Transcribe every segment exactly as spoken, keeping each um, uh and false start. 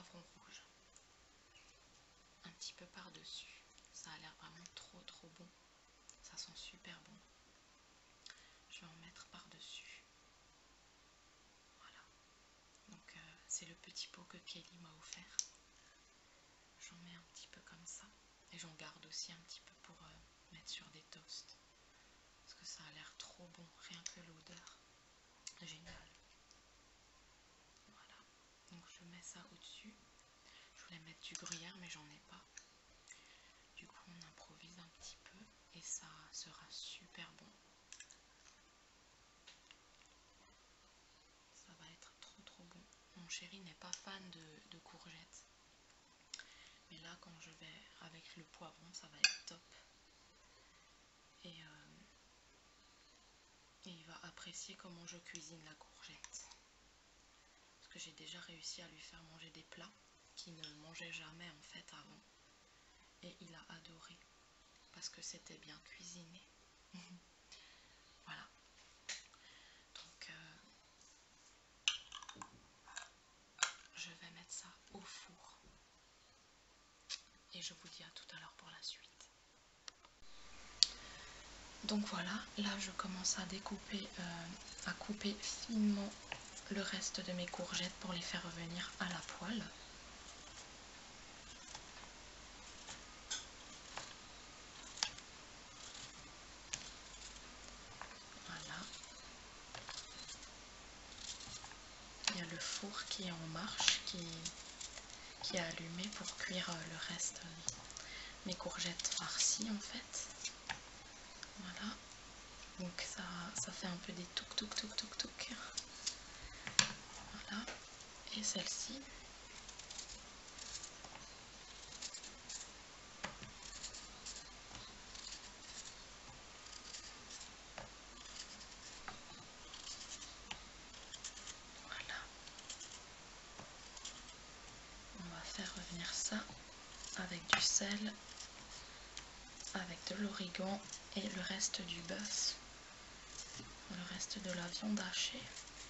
poivron rouge un petit peu par-dessus. Ça a l'air vraiment trop trop bon. Ça sent super bon. Je vais en mettre par-dessus. Voilà. Donc euh, c'est le petit pot que Kelly m'a offert. J'en mets un petit peu comme ça. Et j'en garde aussi un petit peu pour euh, mettre sur des toasts. Parce que ça a l'air trop bon, rien que l'odeur. Génial. Voilà. Donc je mets ça au-dessus. Je voulais mettre du gruyère mais j'en ai pas. Du coup on improvise un petit peu et ça sera super bon. Ça va être trop trop bon. Mon chéri n'est pas fan de, de courgettes. Mais là quand je vais avec le poivron ça va être top. Et, euh, et il va apprécier comment je cuisine la courgette. Parce que j'ai déjà réussi à lui faire manger des plats qu'il ne mangeait jamais en fait avant. Et il a adoré. Parce que c'était bien cuisiné. Voilà. Donc euh, je vais mettre ça au four. Et je vous dis à tout à l'heure pour la suite. Donc voilà, là je commence à découper, euh, à couper finement le reste de mes courgettes pour les faire revenir à la poêle. Voilà. Il y a le four qui est en marche, qui, qui est allumé pour cuire le reste, euh, mes courgettes farcies en fait. Voilà. Donc ça, ça fait un peu des touc touc touc touc touc. Voilà. Et celle-ci. Voilà. On va faire revenir ça avec du sel, avec de l'origan et le reste du bœuf, le reste de la viande hachée.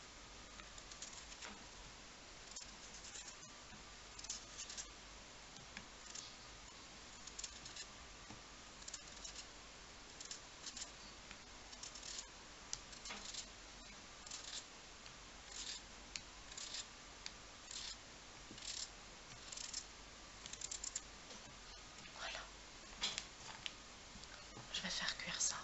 Voilà. Je vais faire cuire ça.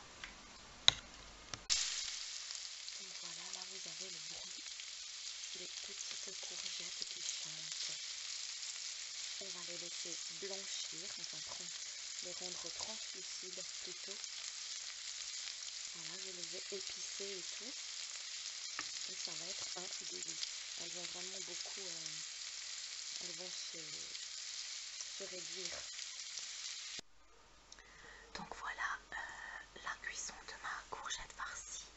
Donc voilà, là vous avez le bruit des petites courgettes qui chantent. On va les laisser blanchir, enfin les rendre translucides plutôt. Voilà, je les ai épicées et tout. Et ça va être un délice. Elles vont vraiment beaucoup, euh, elles vont se, se réduire. Donc voilà, euh, la cuisson de ma courgette farcie